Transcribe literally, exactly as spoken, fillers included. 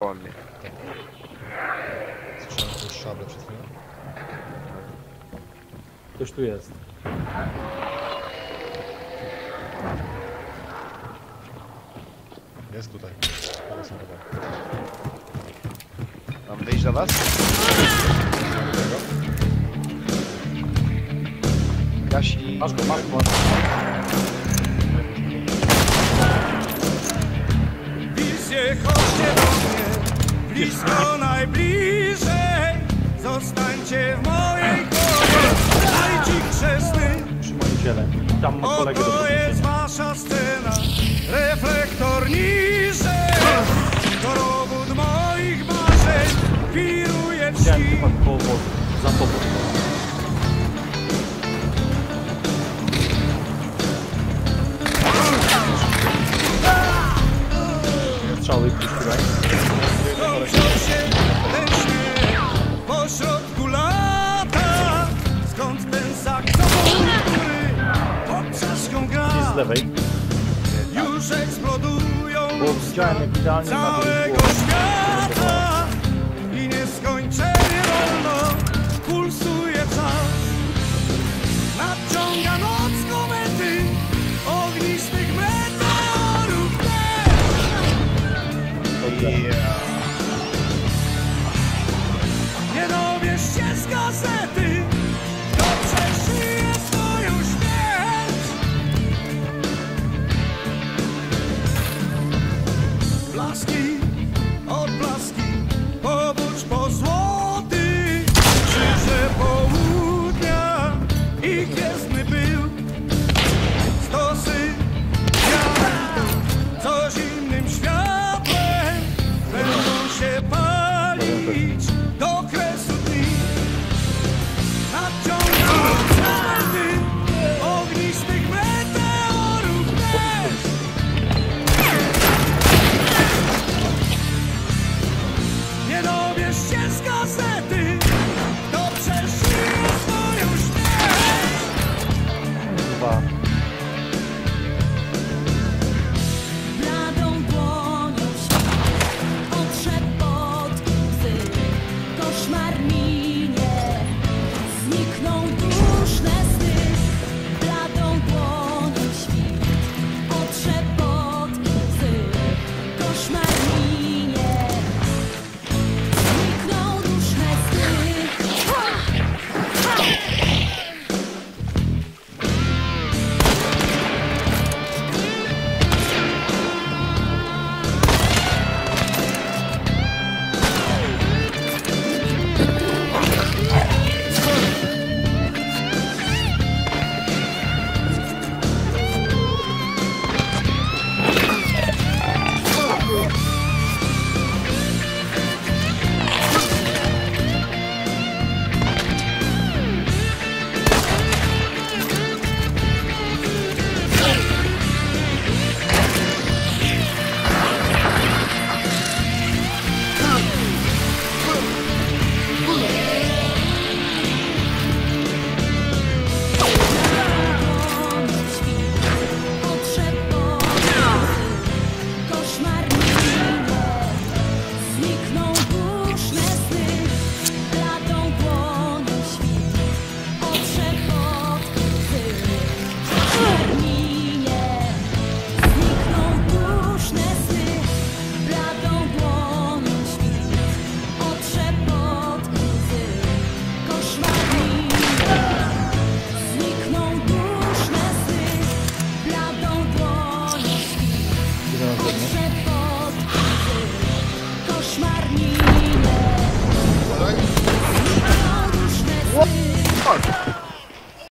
Po mnie. Słyszałem jakąś szablę przed chwilą. Ktoś tu jest. Jest tutaj. Teraz są chyba. Mam wyjść do was? Gasi... Masz go, masz go. Wizje, chodźcie do mnie, blisko najbliżej. Zostańcie w mojej głowie, dajcie chrzestny. Przy moim ciele. Tam ma kolegę do Oto jest podniesienia. wasza scena, reflektor niżej. To robót moich marzeń, wiruje Widziałem wsi. chyba koło wozu. Za tobą. Strzały puściłeś. Skończył się ten śmiech pośrodku lata. Skąd ten sak, co który pod czaszką gra? I z lewej. Już eksplodują Bo widziałem jak idealnie na całego drugą. świata i nieskończenie wolno pulsuje czas. Nadciąga noc komety ognistych meteorów deszcz. Nie dowiesz się z gazety,